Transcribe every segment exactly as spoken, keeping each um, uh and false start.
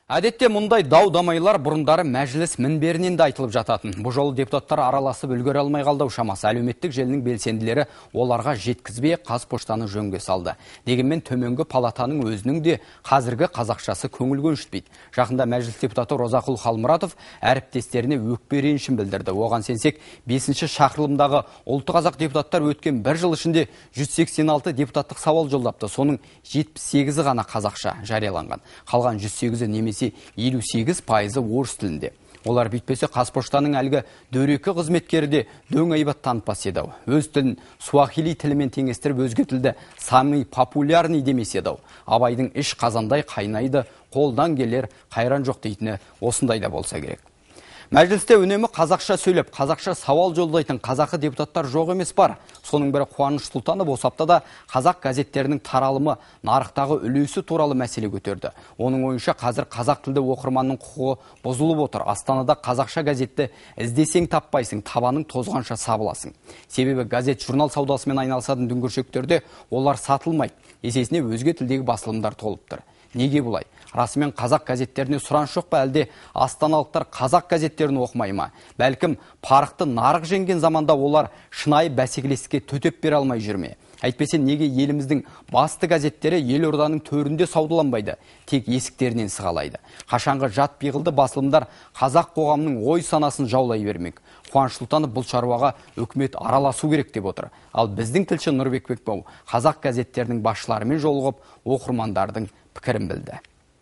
Әдетте мұндай дау-дамайлар бұрындары мәжіліс мінберінен де айтылып жататын. Бұл жолы депутаттар араласып үлгере алмай қалдау шамасы. Әлеуметтік желінің белсенділері оларға жеткізбей Қазпоштаны жөнге салды. Дегенмен төменгі палатаның өзінің де қазіргі қазақшасы көңіл көншітпейді. Жақында мәжіліс депутаты Розақұл Қалмұратов әріптестеріне өкпе ренішін білдірді. Оған сенсек, бесінші шақырылымдағы ұлты қазақ депутаттар өткен бір жыл ішінде жүз сексен алты депутаттық сауал жолдапты. Соның жетпіс сегізі ғана қазақша жарияланған. Қалған жүз сегізі немесе елу сегіз пайызы орыс тілінде. Олар бүйтпесе Қазпоштаның әлгі дөрекі қызметкері де дөң айбат танытпас еді. Өз тілін суахили тілімен теңестіріп, өзге тілді самый популярный демес еді. Абайдың іш қазандай қайнайды, қолдан келер қайран жоқ дейтіні осындайда болса керек. Мәжілісте үнемі қазақша сөйлеп, қазақша сауал жолдайтын қазақы депутаттар жоқ емес бар. Соның бірі Қуаныш Сұлтанов осы аптада қазақ газеттерінің таралымы, нарықтағы үлесі туралы мәселе көтерді. Оның ойынша қазір қазақ тілді оқырманның құқығы бұзылып отыр. Астанада қазақша газетті іздесең таппайсың, табаның тозғанша сабыласың. Себебі газет журнал саудасымен айналысатын дүңгіршектерде олар сатылмайды. Есесіне өзге тілдегі басылымдар толып тұр. Неге бұлай? Расымен қазақ газеттеріне сұраныс жоқ па, әлде астаналықтар қазақ газеттерін оқымай ма? Бәлкім парықты нарық жеңген заманда олар шынайы бәсекелестікке төтеп бере алмай жүрме? Әйтпесе неге еліміздің басты газеттері елорданың төрінде саудаланбайды, тек есіктерінен сығалайды? Қашанғы жат пиғылды басылымдар қазақ қоғамының ой санасын жаулай бермек? Қуаныш Сұлтанов бұл шаруаға үкімет араласу керек деп отыр. Ал біздің тілші Нұрбек Бекбау қазақ газеттерінің басшыларымен жолығып, оқырмандардың пікірін білді.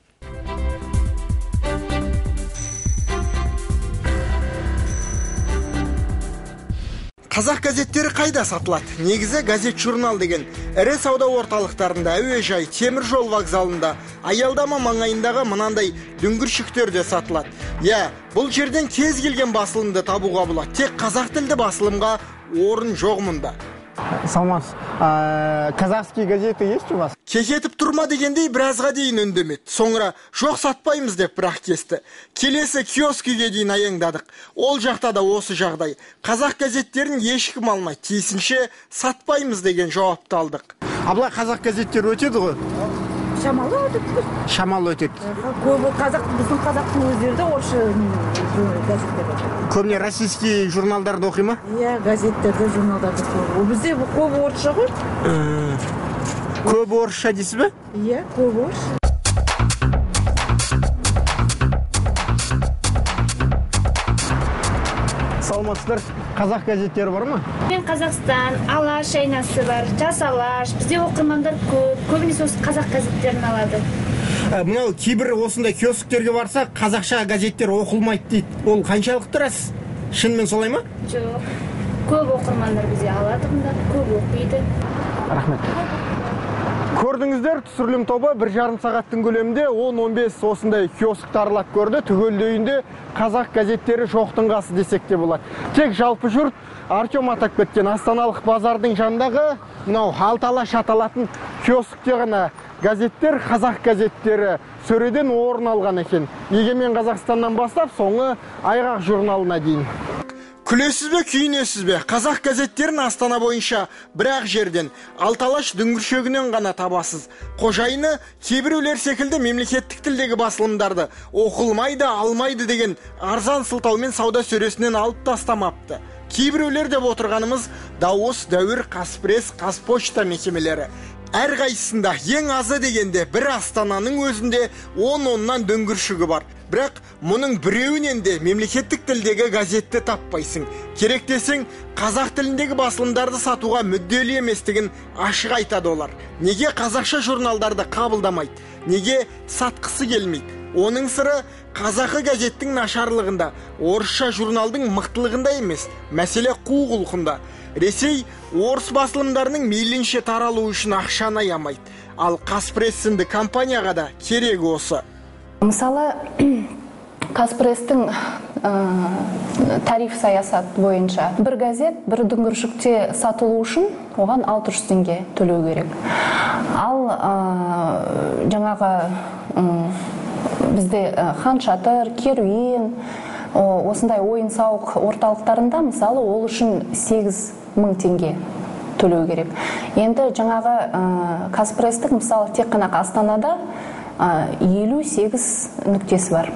Қазақ газеттері қайда сатылады? Негізі газет журнал деген ірі сауда орталықтарында, әуежай, темір жол вокзалында, аялдама маңайындағы мынандай дүңгіршектерде сатылады. Я, бұл жерден кез келген басылымды табуға болады. Тек қазақ тілді басылымға орын жоқ мұнда. Салмас, казахские газеты есть у вас? Кекетіп тұрма дегендей біразға дейін үндемеді. Соңыра жоқ сатпаймыз деп бірақ кесті. Келесі киоскіге дейін аяңдадық. Ол жақта да осы жағдай. Қазақ газеттерін ешкім алмайды. Тиісінше сатпаймыз деген жауапты алдық. Абылай қазақ газеттері өтеді ғой? Шамалы өтеді. Шамалы өтеді. Көбі қазақ, біздің қазақтың өздері де орысша газеттер өтеді. Көбіне российский журналдарды оқи ма? Иә, газеттерді, журналдарды оқи. Бізде көбі орысша ғой. Көбі орысша дейсіз бе? Иә, көбі орысша. Саламатсыздар, қазақ газеттері бар ма? Мен Қазақстан, Алаш айнасы бар, Жас Алаш. Бізде оқырмандар көп, көбінесе осы қазақ газеттерін алады. Мынау кейбір осындай киосктерге барса, қазақша газеттер оқылмайды дейді. Ол қаншалықты рас? Шынымен солай ма? Жоқ. Көп оқырмандар бізде алады, бұнда көп оқиды. Рахмет. Көрдіңіздер, түсірілім тобы бір жарым сағаттың көлемінде он он бес осындай киоск аралап көрді. Түгелдейінде қазақ газеттері жоқтың қасы десек те болады. Тек жалпы жұрт Артем атап кеткен астаналық базардың жанындағы мынау Алталаш аталатын киоскте ғана газеттер, қазақ газеттері сөреден орын алған екен. Егемен Қазақстаннан бастап соңы Айғақ журналына дейін. Күлесіз бе, күйінесіз бе? Қазақ газеттерін Астана бойынша бір-ақ жерден Алталаш дүңгіршегінен ғана табасыз. Қожайыны кейбіреулер секілді мемлекеттік тілдегі басылымдарды оқылмайды, алмайды деген арзан сылтаумен сауда сөресінен алып тастамапты. Кейбіреулер деп отырғанымыз Дауыс, Дәуір, Қазпресс, Қазпошта мекемелері. Әр қайсысында ең азы дегенде бір Астананың өзінде он-оннан дүңгіршігі бар. Бірақ мұның біреуінен де мемлекеттік тілдегі газетті таппайсың. Керек десең, қазақ тіліндегі басылымдарды сатуға мүдделі еместігін ашық айтады олар. Неге қазақша журналдарды қабылдамайды? Неге сатқысы келмейді? Оның сыры қазақы газеттің нашарлығында, орысша журналдың мықтылығында емес, мәселе қу құлқында. Ресей орыс басылымдарының мейлінше таралу үшін ақшаны аямайды. Ал Қазпресс сынды компанияға да керек осы. Мысалы, Қазпресстің тариф саясат бойынша бір газет бір дүңгіршекте сатылу үшін оған алты жүз теңге төлеу керек. Ал жаңағы бізде Хан Шатыр, Керуен, осындай ойын сауық орталықтарында мысалы ол үшін сегіз мың теңге төлеу керек. Енді жаңағы Қазпресстік мысалы тек қана Астанада елу сегіз нүктесі бар.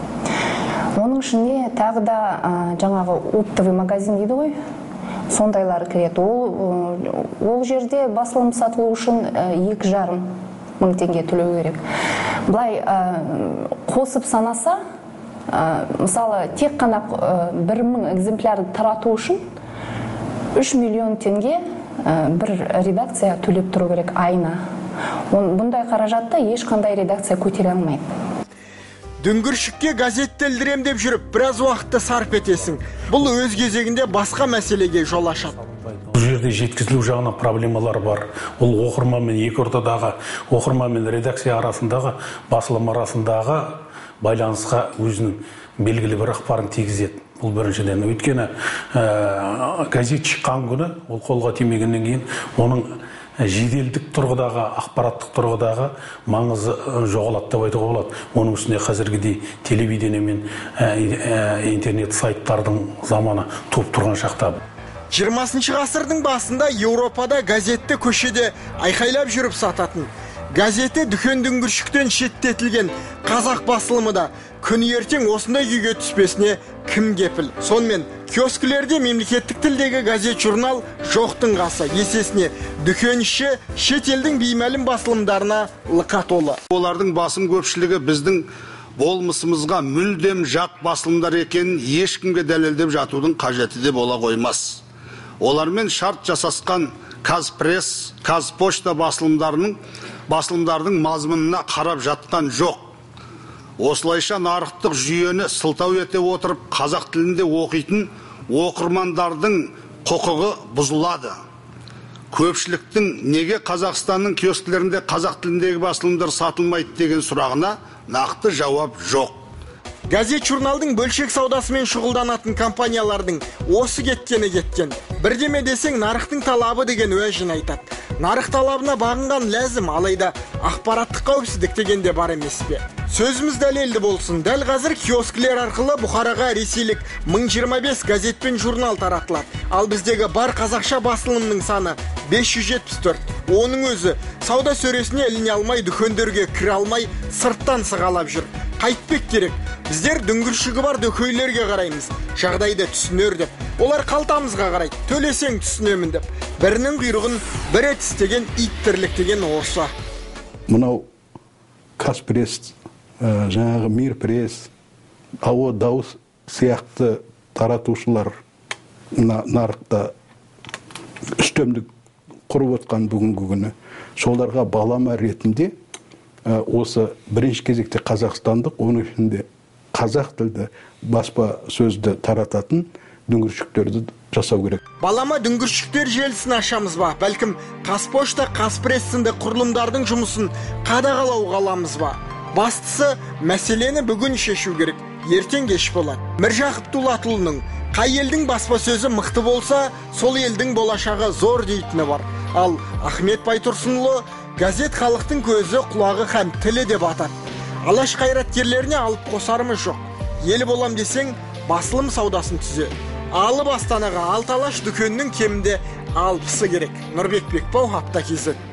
Оның ішінде тағы да жаңағы оптовый магазин дейді ғой, сондайлар кіреді. Ол, ол жерде басылым сатылу үшін екі жарым мың теңге төлеу керек. Бұлай қосып санаса, мысалы, тек қана бір мың экземплярды тарату үшін үш миллион теңге бір редакция төлеп тұру керек айына. Бұндай қаражатты ешқандай редакция көтере алмайды. Дүңгіршікке газет телдірем деп жүріп, біраз уақытты сарп етесің. Бұл өз кезегінде басқа мәселеге жол ашады. Бұл жерде жеткізілу жағынан проблемалар бар. Ол оқырман мен екі ортадағы, оқырман мен редакция арасындағы, басылым арасындағы байланысқа өзінің белгілі бір ықпарын тигізеді. Бұл біріншіден. Өйткені газет шыққан күні, ол қолға тимегеннен кейін, оның жеделдік тұрғыдағы, ақпараттық тұрғыдағы маңызы жоғалады деп айтуға болады. Оның үстіне қазіргідей телевидение мен интернет сайттардың заманы туып тұрған шақта. жиырмасыншы ғасырдың басында Еуропада газетті көшеде айқайлап жүріп сататын, газеті дүкен дүңгіршіктен шеттетілген қазақ басылымы да күн ертең осындай күйге түспесіне кім кепіл? Сонымен киоскілерде мемлекеттік тілдегі газет журнал жоқтың қасы, есесіне дүкен іші шетелдің беймәлім басылымдарына лықа толы. Олардың басым көпшілігі біздің болмысымызға мүлдем жат басылымдар екенін ешкімге дәлелдеп жатудың қажеті де бола қоймас. Олармен шарт жасасқан Казпресс, Казпошта басылымдарының басылымдардың мазмұнына қарап жатқан жоқ. Осылайша нарықтық жүйені сылтау ете отырып, қазақ тілінде оқитын оқырмандардың құқығы бұзылады. Көпшіліктің неге Қазақстанның киоскілерінде қазақ тіліндегі басылымдар сатылмайды деген сұрағына нақты жауап жоқ. Газет журналдың бөлшек саудасымен шұғылданатын компаниялардың осы кеткені кеткен. Бірдеме десең, нарықтың талабы деген уәжін айтады. Нарық талабына бағынған ләзім, алайда ақпараттық қауіпсіздік дегенде бар емес пе? Сөзіміз дәлелді болсын. Дәл қазір киоскілер арқылы Бұхараға ресейлік мың жиырма бес газет пен журнал таратылады. Ал біздегі бар қазақша басылымның саны бес жүз жетпіс төрт. Оның өзі сауда сөресіне іліне алмай, дүкендерге кіре алмай, сырттан сығалап жүр. Қайтпек керек. Біздер дүңгіршігі бар дөкейлерге қараймыз. Жағдайды түсінер деп. Олар қалтамызға қарайды. Төлесең түсінемін деп. Бірінің құйрығын бірі тістеген ит тірліктеген осы. Мынау Казпресс, жаңағы Мирпресс, ауа дауыс сияқты таратушылар нарықта үстемдік құрып отқан бүгінгі күні. Соларға балама ретінде осы бірінші кезекте қазақстандық, оның ішінде қазақ тілді баспа сөзді тарататын дүңгіршіктерді жасау керек. Балама дүңгіршіктер желісін ашамыз ба? Бәлкім Қазпошта, Қазпресс сынды құрылымдардың жұмысын қадағалауға аламыз ба? Бастысы мәселені бүгін шешу керек. Ертең кеш болады. Міржақып Дулатұлының қай елдің баспа сөзі мықты болса, сол елдің болашағы зор дейтіні бар. Ал Ахмет Байтұрсынұлы газет халықтың көзі, құлағы һәм тілі деп атады. Алаш қайраткерлеріне алып қосарымыз жоқ. Ел болам десең, басылым саудасын түзе. Алып Астанаға алты алаш дүкеннің кемінде алпысы керек. Нұрбек Бекбау, Апта кз.